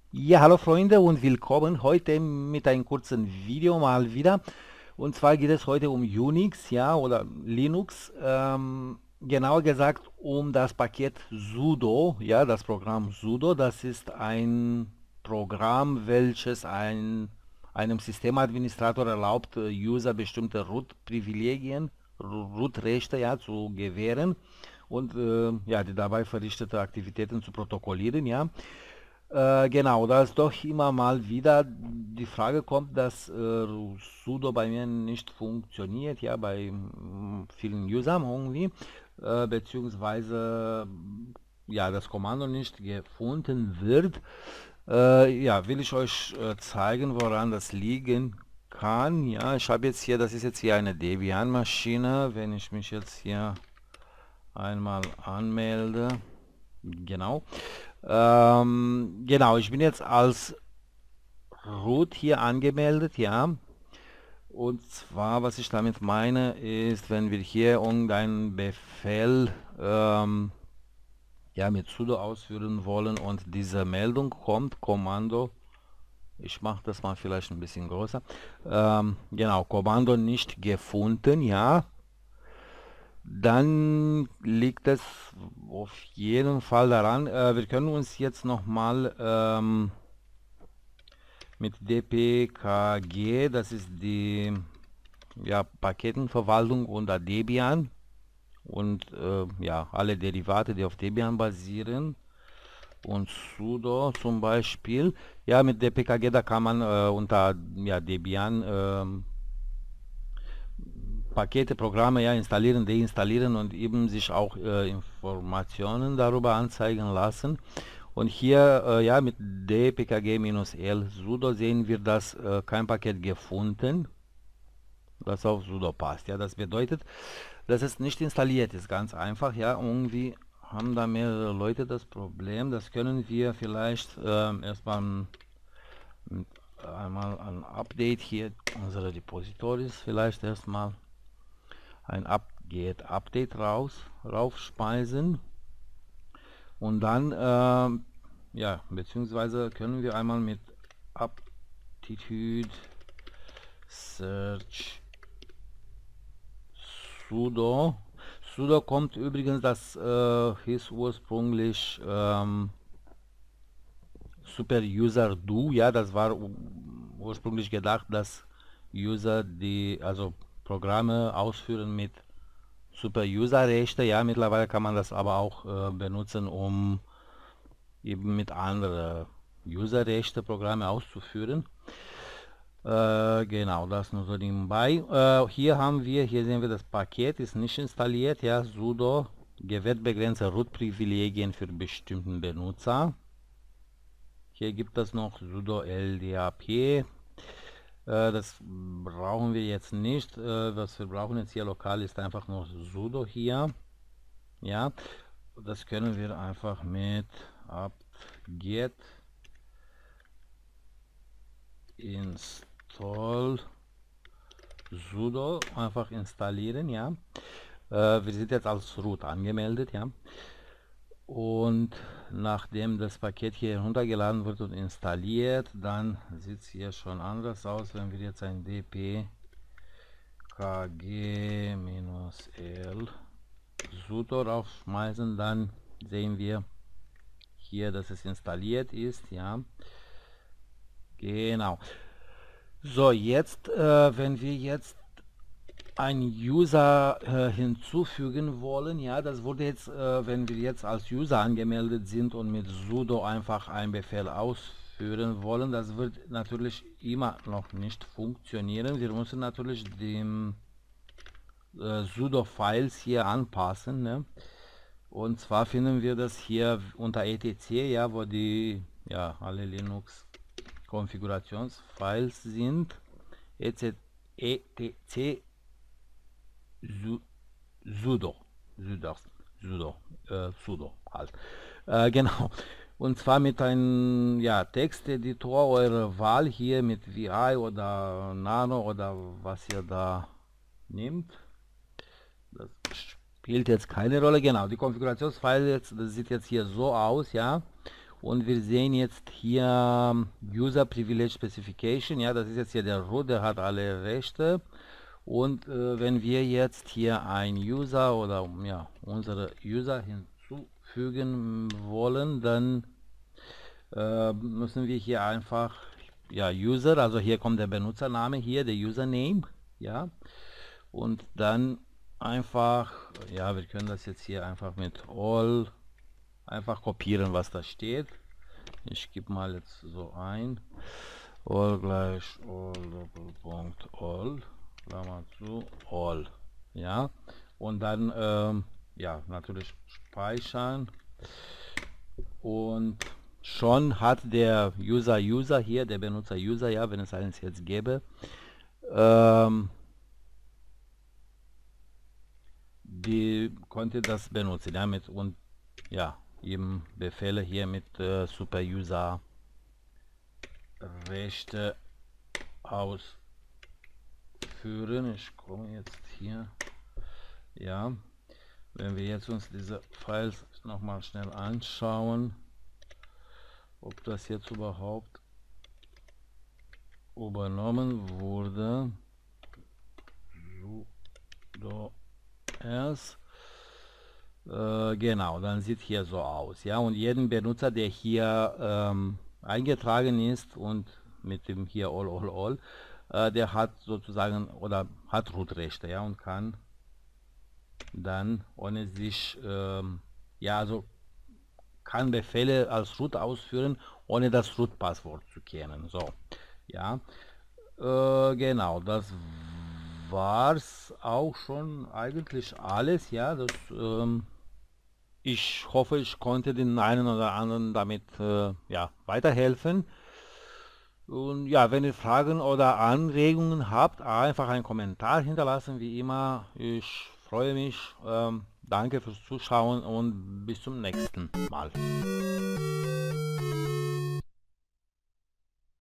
Ja, hallo Freunde und willkommen heute mit einem kurzen Video mal wieder. Und zwar geht es heute um Unix, ja, oder Linux. Genauer gesagt um das Paket sudo, ja, das Programm sudo. Das ist ein Programm, welches einem Systemadministrator erlaubt, User bestimmte Root-Privilegien, Root-Rechte, ja, zu gewähren und ja, die dabei verrichtete Aktivitäten zu protokollieren, ja. Genau, da es doch immer mal wieder die Frage kommt, dass sudo bei mir nicht funktioniert, ja, bei vielen Usern irgendwie, beziehungsweise ja, das Kommando nicht gefunden wird. Ja, will ich euch zeigen, woran das liegen kann. Ja, ich habe jetzt hier, das ist jetzt hier eine Debian-Maschine. Wenn ich mich jetzt hier einmal anmelde, genau. Genau, ich bin jetzt als Root hier angemeldet, ja. Und zwar, was ich damit meine, ist, wenn wir hier irgendeinen Befehl ja, mit sudo ausführen wollen und diese Meldung kommt, Kommando, ich mache das mal vielleicht ein bisschen größer, genau, Kommando nicht gefunden, ja, dann liegt es auf jeden Fall daran, wir können uns jetzt nochmal mit dpkg, das ist die ja, Paketenverwaltung unter Debian und ja, alle Derivate, die auf Debian basieren und sudo zum Beispiel. Ja, mit dpkg, da kann man unter ja, Debian Pakete, Programme ja installieren, deinstallieren und eben sich auch Informationen darüber anzeigen lassen. Und hier ja mit dpkg-l sudo sehen wir, dass kein Paket gefunden, das auf sudo passt. Ja, das bedeutet, dass es nicht installiert ist. Ganz einfach. Ja, irgendwie haben da mehrere Leute das Problem. Das können wir vielleicht erstmal einmal ein Update hier unsere Repositories vielleicht erstmal ein Update raufspeisen und dann ja, beziehungsweise können wir einmal mit aptitude search sudo kommt übrigens, das hieß ursprünglich super user do, ja, das war ursprünglich gedacht, dass User die also Programme ausführen mit Super-User-Rechte. Ja, mittlerweile kann man das aber auch benutzen, um eben mit anderen User-Rechte Programme auszuführen. Genau, das nur so nebenbei. Hier sehen wir, das Paket ist nicht installiert. Ja, sudo gewährt begrenzte Root-Privilegien für bestimmten Benutzer. Hier gibt es noch sudo ldap. Das brauchen wir jetzt nicht. Was wir brauchen jetzt hier lokal ist einfach nur sudo hier. Ja, das können wir einfach mit apt-get install sudo einfach installieren, ja. Wir sind jetzt als root angemeldet, ja. Und nachdem das Paket hier heruntergeladen wird und installiert, dann sieht es hier schon anders aus, wenn wir jetzt ein dp kg-l sudo draufschmeißen, dann sehen wir hier, dass es installiert ist, ja. Genau. So, jetzt, wenn wir jetzt einen User hinzufügen wollen, ja, das wurde jetzt, wenn wir jetzt als User angemeldet sind und mit sudo einfach einen Befehl ausführen wollen, das wird natürlich immer noch nicht funktionieren. Wir müssen natürlich dem sudo-Files hier anpassen, ne? Und zwar finden wir das hier unter etc, ja, wo die ja alle Linux Konfigurationsfiles sind. etc sudo sudo sudo halt. Genau. Und zwar mit einem ja, Texteditor eurer Wahl hier mit VI oder Nano oder was ihr da nehmt. Das spielt jetzt keine Rolle. Genau, die Konfigurationsfile jetzt, das sieht jetzt hier so aus, ja. Und wir sehen jetzt hier User Privilege Specification, ja, das ist jetzt hier der Root, der hat alle Rechte. Und wenn wir jetzt hier ein User oder ja, unsere User hinzufügen wollen, dann müssen wir hier einfach, ja, User, also hier kommt der Benutzername hier, der Username, ja, und dann einfach, ja, wir können das jetzt hier einfach mit all einfach kopieren, was da steht. Ich gebe mal jetzt so ein, all gleich all Doppelpunkt all, Klammer zu, all, ja, und dann ja, natürlich speichern, und schon hat der User hier, der Benutzer User, ja, wenn es eins jetzt gäbe, die konnte das benutzen, ja, mit und ja, eben Befehle hier mit Super User Rechte ausführen. Ich komme jetzt hier, ja, wenn wir jetzt uns diese Files noch mal schnell anschauen, ob das jetzt überhaupt übernommen wurde. So, erst genau, dann sieht hier so aus, ja, und jeden Benutzer, der hier eingetragen ist und mit dem hier all, der hat sozusagen oder hat Root-Rechte, ja, und kann dann ohne sich ja, also kann Befehle als Root ausführen, ohne das Root-Passwort zu kennen. So, ja, genau, das war's auch schon eigentlich alles, ja, das ich hoffe, ich konnte den einen oder anderen damit ja, weiterhelfen. Und ja, wenn ihr Fragen oder Anregungen habt, einfach einen Kommentar hinterlassen, wie immer. Ich freue mich. Danke fürs Zuschauen und bis zum nächsten Mal.